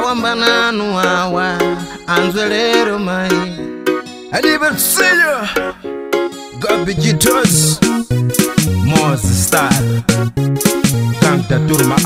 Ndawambana nuawa anzwelero mai Adibertseyo Gabijitos Moses style Kanta turma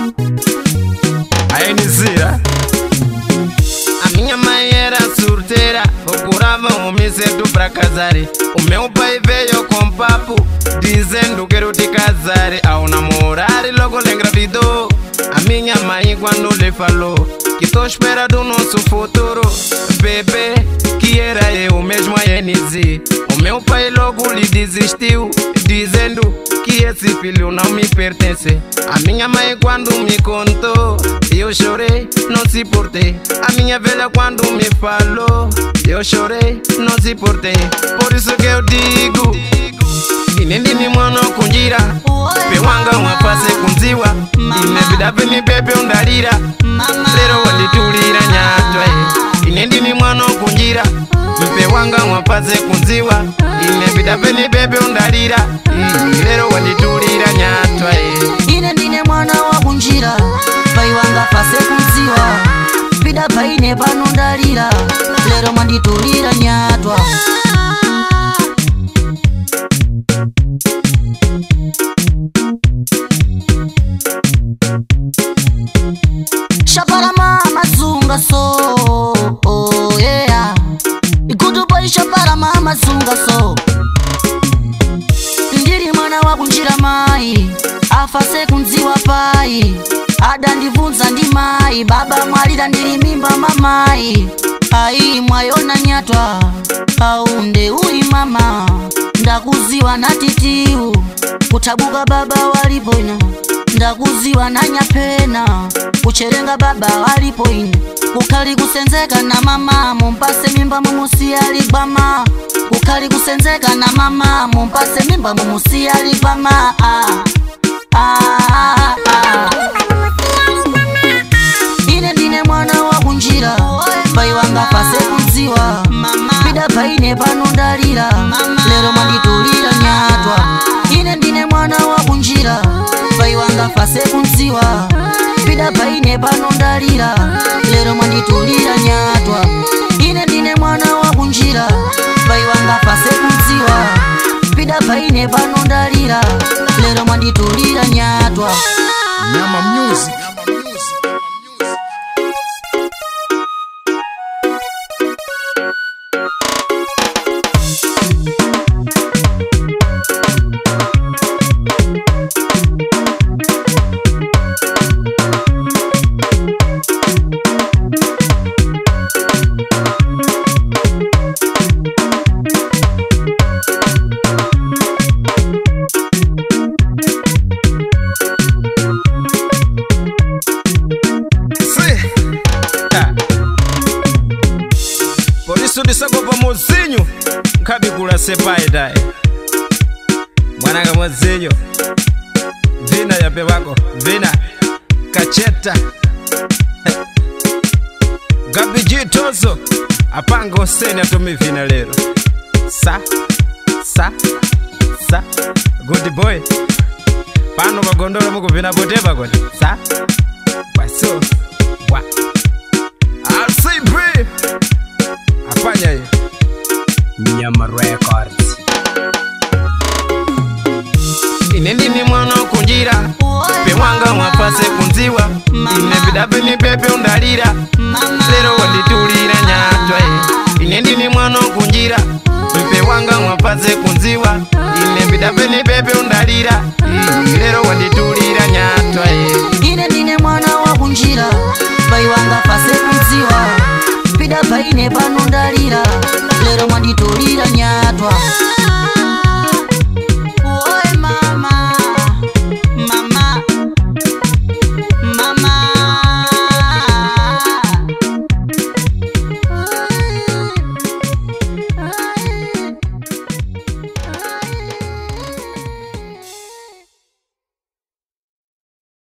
Ainizira Minha mãe era surteira, procurava cedo pra casar. O meu pai veio com papo, dizendo quero te casar. Ao namorar logo lhe engravidou. A minha mãe quando lhe falou que tô esperando o nosso futuro bebê, que era eu mesmo a NZ. O meu pai logo lhe desistiu, dizendo que esse filho não me pertence. A minha mãe quando me contou, eu chorei, não se portei. A minha velha quando me falou, eu chorei, não se portei. Por isso que eu digo, inendi ni mwana kunjira, pewanga mwapase kunziwa, inebida veni bebe undarira, lero walitulira nyatwa. Inendi ni mwana kunjira, pewanga mwapase kunziwa, inebida veni bebe undarira, lero walitulira nyatwa. Inendi ni mwana wa kunjira, paiwanga pase kunziwa, bida paine panundalira, lero manditulira nyatwa. Shaparama mazunga so, oh yeah. Ikudu boy shaparama mazunga so. Ndiri mwana wa kunjira mai, afase kunziwa pai. Ada ndivunza ndi mai, baba mwalira ndiri mimba mamai. Ai mwayona nyatwa, aunde ui mama. Ndakuziwa na titiu, kutabuka baba walipoina. Ndakuziwa na nyapena, kucherenga baba walipoina. Kukali kusenzeka na mama, mumpase mimba mumusi alibama. Kukali kusenzeka na mama, mumpase mimba mumusi alibama. Ine ndine mwana wa kunjira, paiwanga pase kunziwa, bida paine panundalira, lero manditulira nyatwa. Ine ndine mwana wa kunjira, paiwanga pase kunziwa, bida paine panundalira, lero manditulira nyatwa. Ine ndine mwana wa kunjira, paiwanga pase kunziwa, bida paine panundalira, lero manditulira nyatwa. Nyama music. Sudisako pa mozinho, kabikula sepai dai. Mwananga mozinho, vina ya pewako, vina kacheta. Gabijitozo, apango seni atumi vina lero. Sa, good boy. Pano bagondolo muku vina poteba kodi. Sa, baso, wa. I'll say brief. Apanya hiyo Nyama Records. Inendi ni mwana kunjira, pewanga mwapase kunziwa, inebida veni bebe undalira, lero walitulira nyatwa. Inendi ni mwana kunjira, pewanga mwapase kunziwa, inebida veni bebe undalira, lero walitulira nyatwa. Inendi ni mwana wa kunjira, paiwanga pase kunziwa, bida paine panundalira.